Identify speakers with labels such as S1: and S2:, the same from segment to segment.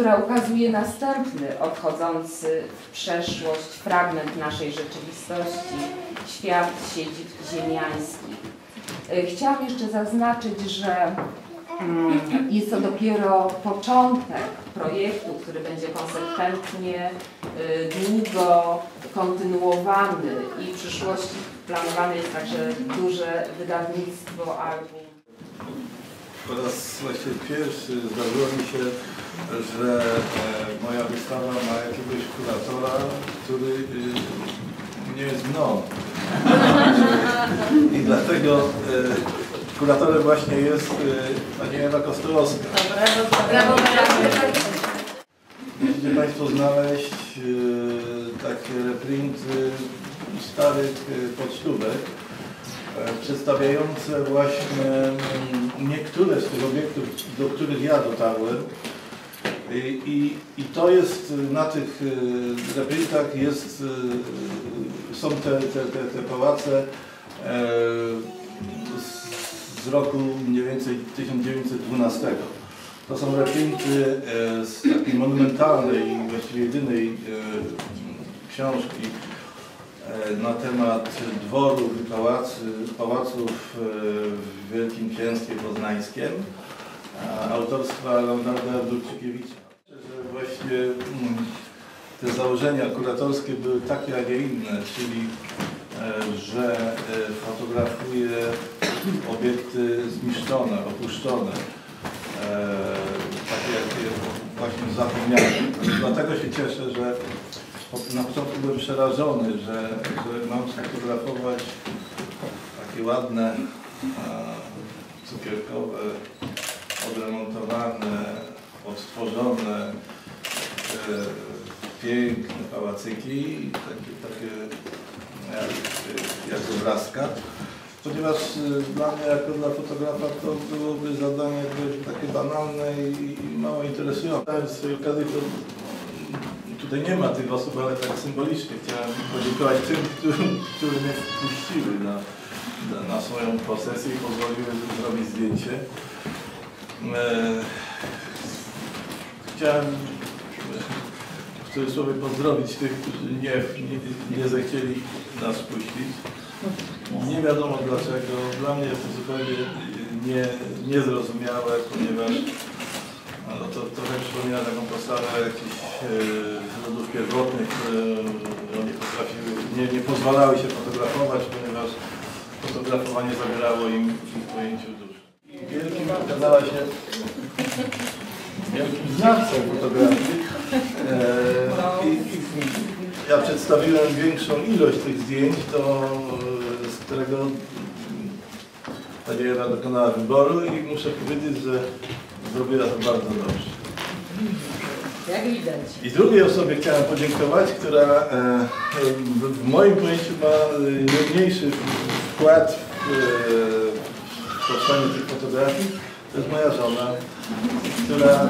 S1: która ukazuje następny, odchodzący w przeszłość fragment naszej rzeczywistości, świat siedzib ziemiańskich. Chciałam jeszcze zaznaczyć, że jest to dopiero początek projektu, który będzie konsekwentnie, długo kontynuowany i w przyszłości planowane jest także duże wydawnictwo album.
S2: Po raz właściwie pierwszy zdarzyło mi się, że moja wystawa ma jakiegoś kuratora, który nie jest mną. I dlatego kuratorem właśnie jest pani Ewa Kostołowska.
S1: Brawo,
S2: Możecie Państwo znaleźć takie reprinty starych pocztówek przedstawiające właśnie niektóre z tych obiektów, do których ja dotarłem. I to jest na tych reprintach są te pałace z roku mniej więcej 1912. To są reprinty z takiej monumentalnej i właściwie jedynej książki na temat dworów i pałaców w Wielkim Księstwie Poznańskim autorstwa Leonarda Dulczykiewicza. Że właśnie te założenia kuratorskie były takie, a nie inne, czyli że fotografuje obiekty zniszczone, opuszczone, takie jakie właśnie zapomniałem. Dlatego się cieszę, że na początku byłem przerażony, że mam sfotografować takie ładne, cukierkowe, odremontowane, odtworzone, piękne pałacyki, takie jak obrazka. Ponieważ dla mnie, jako dla fotografa, to byłoby zadanie takie banalne i mało interesujące. W swojej okazji tutaj nie ma tych osób, ale tak symbolicznie chciałem podziękować tym, którzy mnie wpuściły na swoją posesję i pozwoliły zrobić zdjęcie. Chciałem w cudzysłowie pozdrowić tych, którzy nie zechcieli nas wpuścić. Nie wiadomo dlaczego. Dla mnie jest to zupełnie niezrozumiałe, ponieważ to trochę przypomina taką postawę jakichś ludów pierwotnych, które nie pozwalały się fotografować, ponieważ fotografowanie zabierało im w ich pojęciu duszę. Wielkim okazała się wielkim znawcą fotografii. Ja przedstawiłem większą ilość tych zdjęć, z którego pani Ewa dokonała wyboru i muszę powiedzieć, że zrobiła to bardzo dobrze.
S1: Jak widać.
S2: I drugiej osobie chciałem podziękować, która w moim pojęciu ma najmniejszy wkład w powstanie tych fotografii. To jest moja żona, która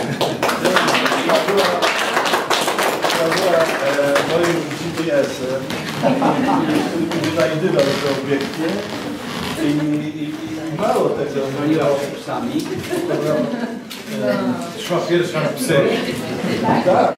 S2: była moim GPS-em, który znajdywał te obiekty. I mało tego,
S3: Szła pierwsza na psy.
S2: tak.